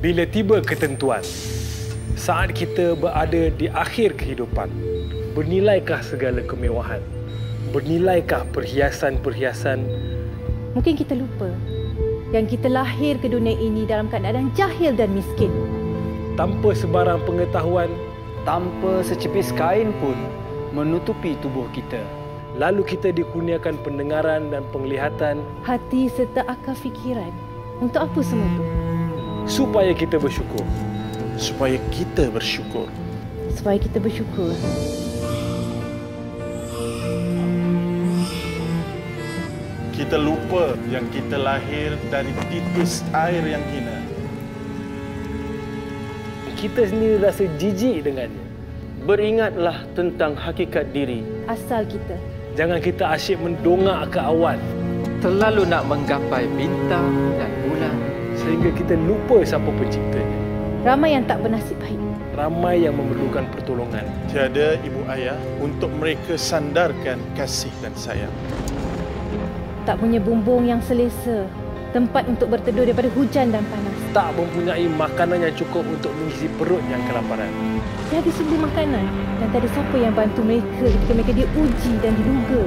Bila tiba ketentuan, saat kita berada di akhir kehidupan, bernilaikah segala kemewahan? Bernilaikah perhiasan-perhiasan? Mungkin kita lupa yang kita lahir ke dunia ini dalam keadaan jahil dan miskin. Tanpa sebarang pengetahuan, tanpa secepis kain pun menutupi tubuh kita. Lalu kita dikurniakan pendengaran dan penglihatan, hati serta akal fikiran. Untuk apa semua itu? Supaya kita bersyukur. Supaya kita bersyukur. Supaya kita bersyukur. Kita lupa yang kita lahir dari titis air yang hina. Kita sendiri rasa jijik dengannya. Beringatlah tentang hakikat diri. Asal kita. Jangan kita asyik mendongak ke awan. Terlalu nak menggapai bintang dan bulan. Sehingga kita lupa siapa penciptanya. Ramai yang tak bernasib baik. Ramai yang memerlukan pertolongan. Tiada ibu ayah untuk mereka sandarkan kasih dan sayang. Tak punya bumbung yang selesa. Tempat untuk berteduh daripada hujan dan panas. Tak mempunyai makanan yang cukup untuk mengisi perut yang kelaparan. Tiada sumber makanan dan tak ada siapa yang bantu mereka ketika mereka diuji dan diduga.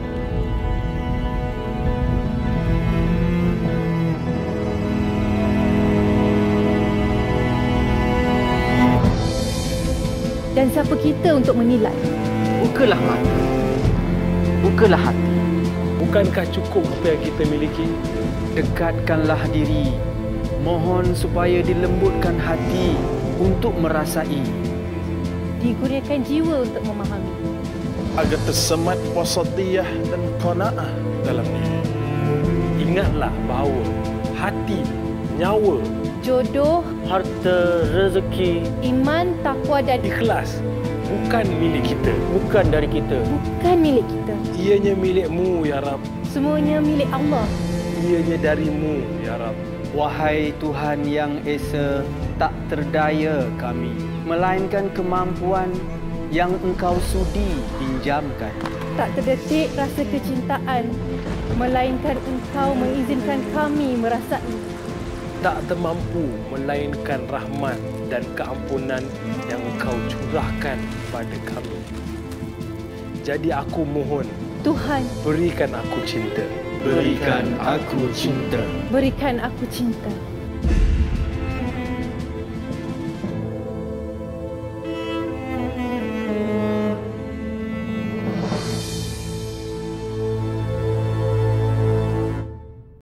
Dan siapa kita untuk menilai? Bukalah mata. Bukalah hati. Bukankah cukup apa yang kita miliki? Dekatkanlah diri. Mohon supaya dilembutkan hati untuk merasai. Dikurniakan jiwa untuk memahami. Agar tersemat wasatiyah dan qanaah dalam diri. Ingatlah bahawa hati, nyawa, jodoh, harta, rezeki, iman, takwa dan ikhlas bukan milik kita. Bukan dari kita. Bukan milik kita. Ianya milikmu, ya Rab. Semuanya milik Allah. Ianya darimu, ya Rab. Wahai Tuhan yang Esa, tak terdaya kami, melainkan kemampuan yang Engkau sudi pinjamkan. Tak terdetik rasa kecintaan, melainkan Engkau mengizinkan kami merasai. Tak termampu melainkan rahmat dan keampunan yang Engkau curahkan pada kami. Jadi aku mohon, Tuhan, berikan aku cinta. Berikan aku cinta. Berikan aku cinta.